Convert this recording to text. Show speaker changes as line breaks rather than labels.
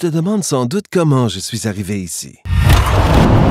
te demandes sans doute comment je suis arrivé ici.